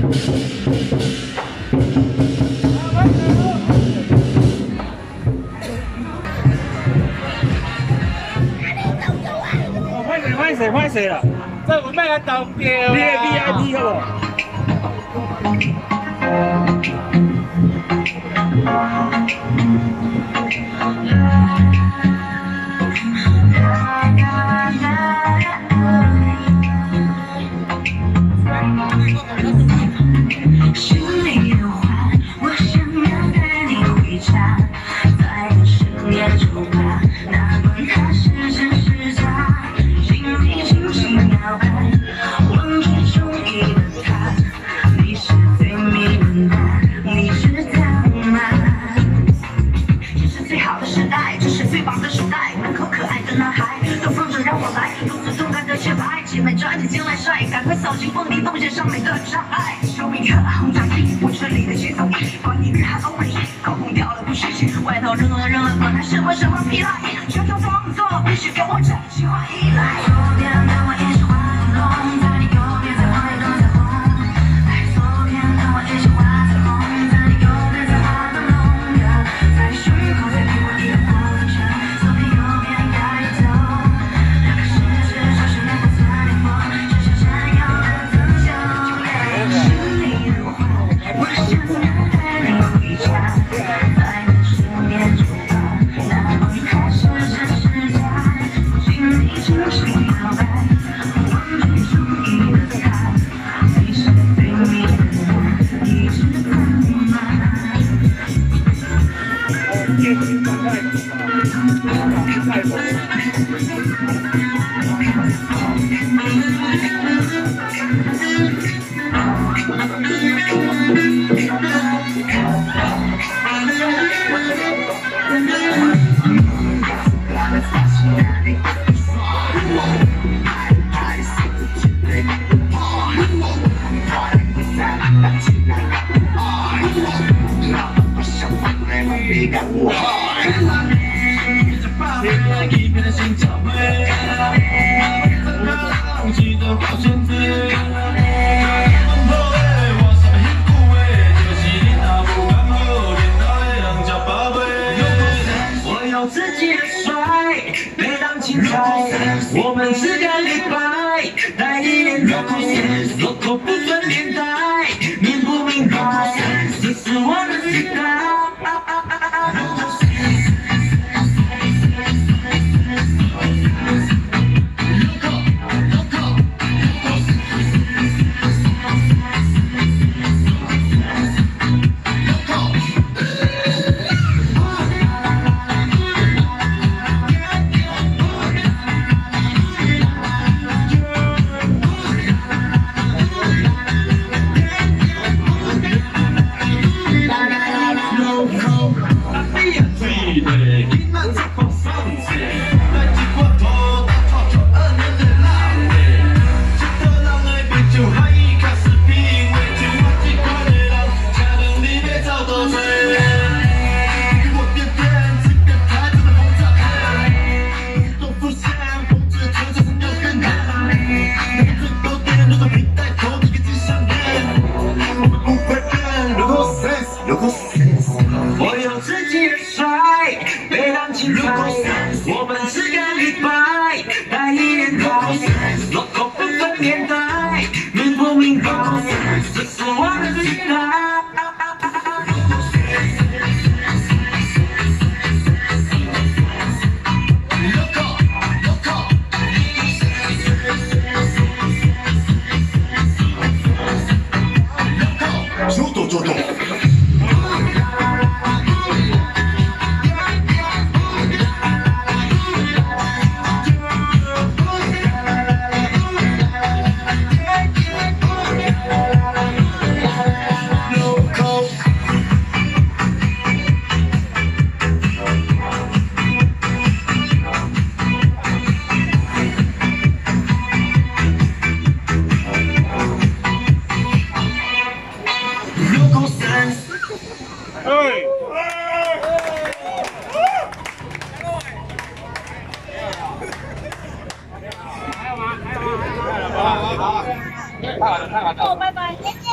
歹势啦！这有卖个投票。你的 VIP 好心里有话，我想要带你回家，在你身边出发，哪管它是真是假。 轻轻摇摆，忘记中意的他，你是最迷人的，你知道吗？这是最好的时代，这是最棒的时代，门口可爱的男孩都放着让我来，动作动感的节拍，姐妹抓紧进来帅，赶快扫进风里动线上面的障碍。手比特轰炸机，我这里的节奏，管你日韩欧美，高空掉了不许去，外头扔了扔了，管他什么什么屁来，全场动作必须给我整齐划一来。 我们只干一百，带一点台，落口不分年代，明不明白？这是我的时代。我有自己的帅，背浪精彩。我们只干一百，带一点台，落口不分年代，明不明白？这是我的时代。 好，拜拜。